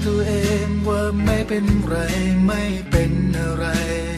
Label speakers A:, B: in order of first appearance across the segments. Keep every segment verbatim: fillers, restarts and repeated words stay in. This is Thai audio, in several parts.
A: ตัวเองว่าไม่เป็นไรไม่เป็นอะไร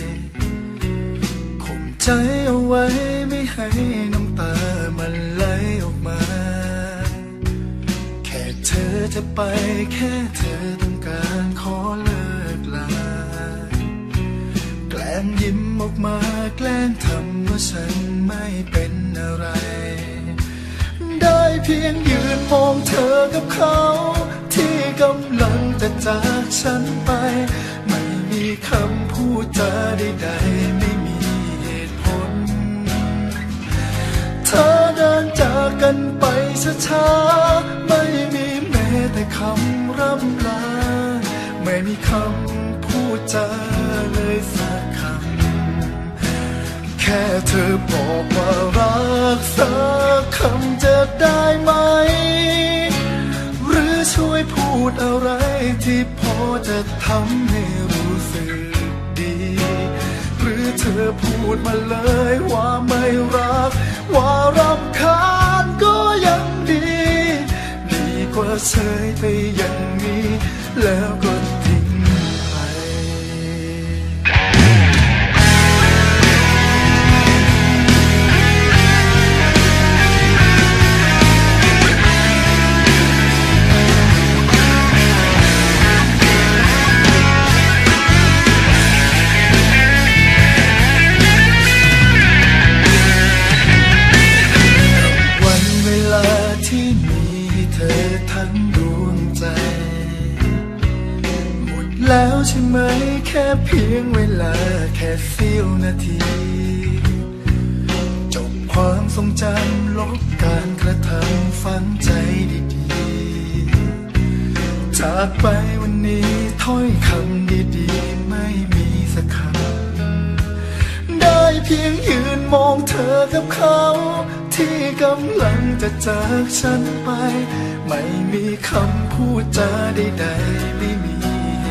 A: ข่มใจเอาไว้ไม่ให้น้ำตามันไหลออกมาแค่เธอจะไปแค่เธอต้องการขอเลิกลาแกล้งยิ้มออกมาแกล้งทำว่าฉันไม่เป็นอะไรได้เพียงยืนมองเธอกับเขาที่กำลังจะจากฉันไปไม่มีคำพูดจาใดๆไม่มีเหตุผลเธอเดินจากกันไปช้าๆไม่มีแม้แต่คำร่ำลาไม่มีคำพูดจาเลยสักคำแค่เธอบอกว่ารักสักคำจะได้ไหมหรือช่วยพูดอะไรที่พอจะทำให้รู้สึกดีหรือเธอพูดมาเลยว่าไม่รักว่ารำคาญก็ยังดีดีกว่าเฉยไปอย่างนี้แล้วก็ทิ้งไปแล้วใช่ไหมแค่เพียงเวลาแค่เสี้ยวนาทีจบความทรงจำลบการกระทำฝังใจดีๆจากไปวันนี้ถ้อยคำดีๆไม่มีสักคำได้เพียงยืนมองเธอกับเขาที่กำลังจะจากฉันไปไม่มีคำพูดจาใดๆไม่มี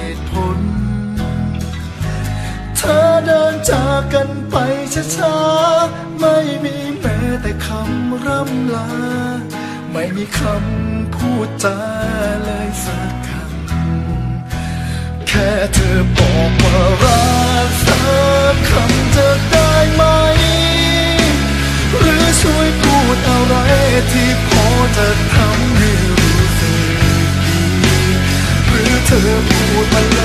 A: เธอเดินจากกันไปช้าๆไม่มีแม้แต่คำร่ำลาไม่มีคำพูดจาเลยสักคำแค่เธอบอกว่ารักสักคำจะได้ไหมหรือช่วยพูดอะไรที่พอจะทำให้รู้สึกดีหรือเธอพูดมา